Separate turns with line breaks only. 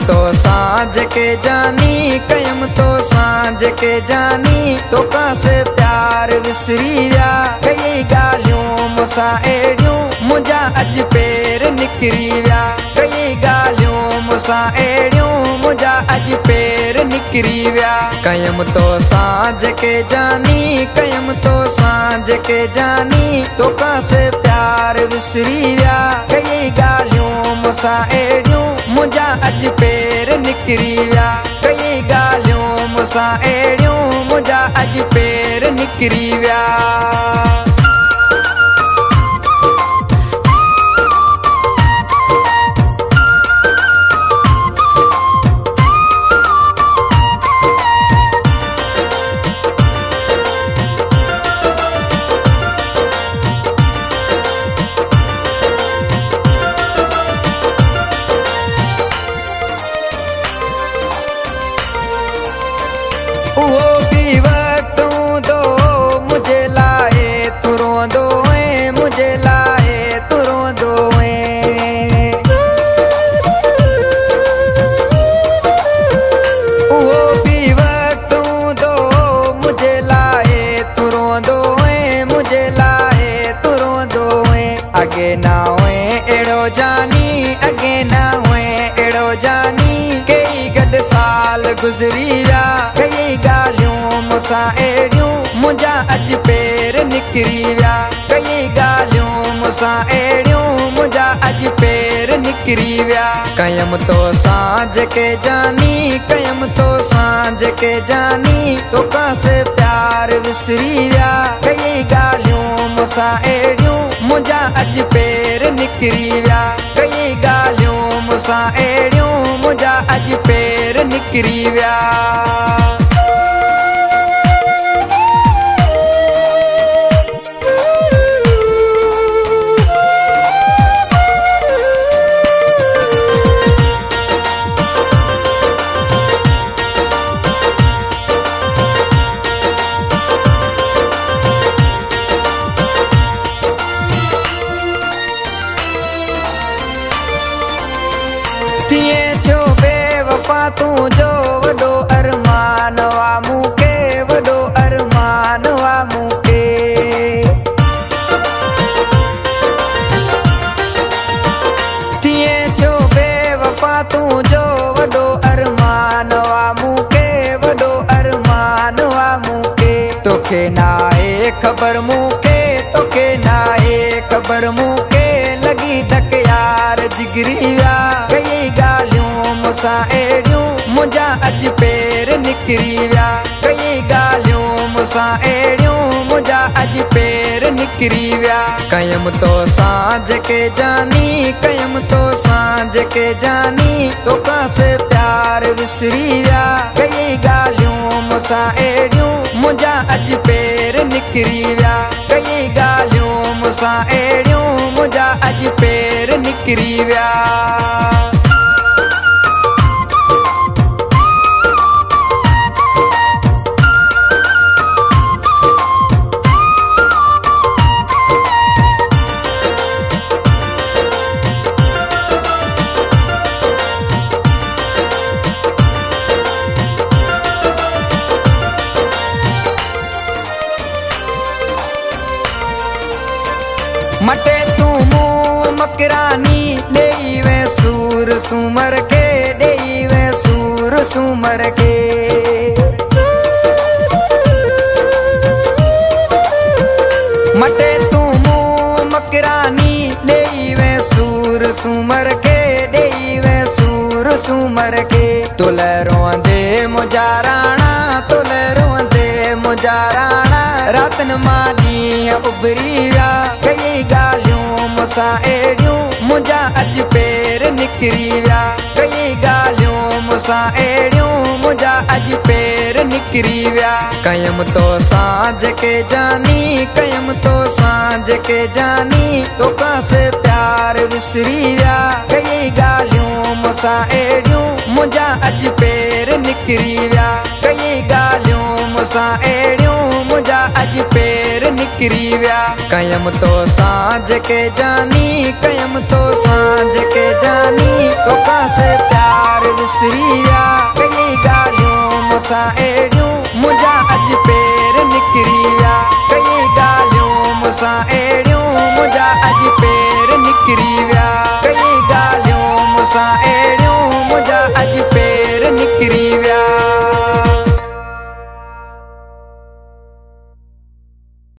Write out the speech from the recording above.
तो सांझ के जानी, कयम तो सांझ के जानी, तो कासे प्यार विसरी व्या। कई गालियों मुसा एड़ियों मुझा अज पेर निकरी व्या। कई गालियों मुसा एड़ियों मुझा अज पेर निकरी व्या। कयम तो सांझ के जानी, कयम तो सांझ के जानी, तो कासे प्यार विसरी व्या। कई गालियों मुसा एड़ियों मुझा अज पेर निकरी व्या। कई गालियों मुसा एड़ियों मुझा अज पेर निकरी व्या। वो भी वक्तों दो मुझे लाए तुरों दो मुझे लाए तुरों दो। वो भी वक्तों दो मुझे लाए तुरों दो मुझे लाए तुरों दो। अगे ना हुए एड़ो जानी, अगे ना हुए एड़ो जानी, कई गद साल गुजरी व्या। कई गालियों मुसा एड़ियों मुझा अज पेर निकरी व्या। कई गालियों मुसा एड़ियों मुझा अज पेर निकरी व्या। कयम तो सांझ के जानी, कयम तो सांझ के जानी, तो कासे प्यार विसरी व्या। कई गालियों मुसा एड़ियों मुझा अज पेर निकरी व्या। कई गालियों मुसा एड़ियों मुझा अज पेर निकरी व्या। जो बेवफा तू जो वडो अरमान वा मूंखे, वडो अरमान वा मूंखे। थिए जो बेवफा तू जो वडो अरमान वा मूंखे, वडो अरमान वा मूंखे। तोखे नाहे ख़बर मूंखे, तोखे नाहे ख़बर मूंखे, लगी धक यार जिगरी व्या। कई गालियों मुसा एड़ियों मुझा अज पेर निकरी व्या। कई गालियों मुसा एड़ियों मुझा अज पेर निकरी व्या। कयम तो सांझ के जानी, कयम तो सांझ के जानी, तो कासे प्यार विसरी व्या। कई गालियों मुसा एड़ियों मुझा अज पेर निकरी व्या। कई गालियों मुसा एड़ियों मुझा अज पेर निकरी व्या। मटे तू मुँह मकरानी डेई वे सूर सुमर के, डेई वे सूर सुमर के। मटे तू मुँह मकरानी डेई वे सूर सुमर के, डेई वे सूर सुमर के। तुले रोंदे मुझा राणा, तुले रोंदे मुझा राणा, रातन मानी उभरी व्या। कई गालियों मुसा एड़ियों मुझा अज पेर निकरी व्या। कई गालियों मुसा एड़ियों मुझा अज पेर निकरी व्या। कयम तो सांझ के जानी, कयम तो सांझ के जानी, तो कासे प्यार विसरी व्या। कई गालियों मुसा एड़ियों मुझा अज पेर निकरी व्या। कई गालियों मुसा एड़ियों मुझा अज पेर निकरी व्या। कयम तो सांझ के जानी, कयम तो सांझ के जानी, तो कासे प्यार विसरी असा